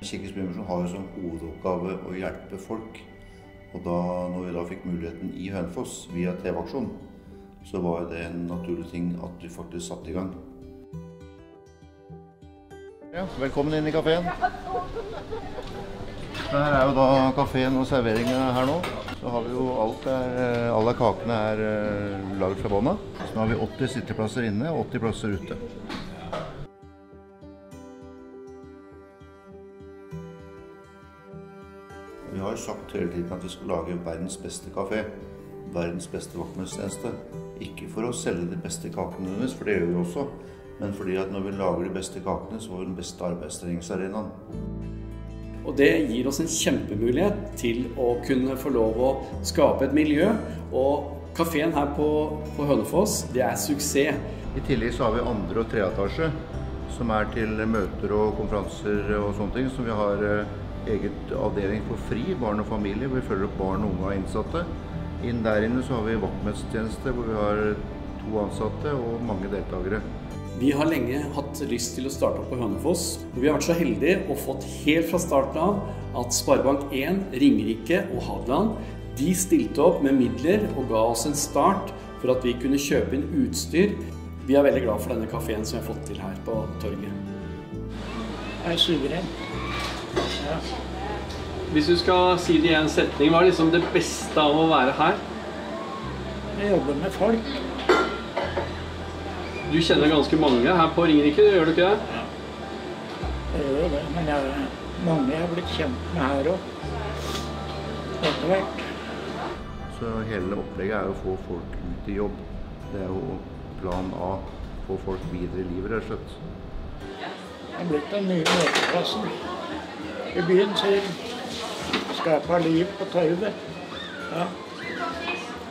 Kirkens Bymisjon har jo som hovedoppgave å hjelpe folk. Og når vi da fikk muligheten i Hønefoss via TV-aksjon, så var det en naturlig ting at vi faktisk satte i gang. Ja, velkommen inn i kaféen. Her er jo da kaféen og serveringen her nå. Så har vi jo alle kakene er laget fra bånda. Så nå har vi 80 sitteplasser inne og 80 plasser ute. Vi har sagt hele tiden at vi skal lage verdens beste kafé, verdens beste vaktmestertjeneste. Ikke for å selge de beste kakene deres, for det gjør vi også, men fordi at når vi lager de beste kakene, så får vi den beste arbeidstreningsarenaen. Og det gir oss en kjempemulighet til å kunne få lov å skape et miljø, og kaféen her på Hønefoss, det er suksess. I tillegg så har vi andre- og tredjeetasje, som er til møter og konferanser og sånne ting, så vi har eget avdeling for fri, barn og familie, hvor vi følger opp barn, unge og innsatte. Inn der inne så har vi vaktmestertjeneste, hvor vi har 2 ansatte og mange deltakere. Vi har lenge hatt lyst til å starte opp på Hønefoss, og vi har vært så heldige og fått helt fra starten av at Sparebank 1, Ringerike og Hadeland, de stilte opp med midler og ga oss en start for at vi kunne kjøpe inn utstyr. Vi er veldig glad for denne kaféen som vi har fått til her på torget. Det er suveren. Ja. Hvis du skal si det i en setning, hva er liksom det beste av å være her? Jeg jobber med folk. Du kjenner ganske mange her på Ringerike, gjør du ikke det? Ja. Jeg gjør det, men mange jeg har blitt kjent med her også. Etter hvert. Så hele opplegget er å få folk ut i jobb. Det er jo plan A, få folk videre i livet, rett og slett. Det har blitt den nye møteplassen. I byen sier skaper liv på torvet. Ja.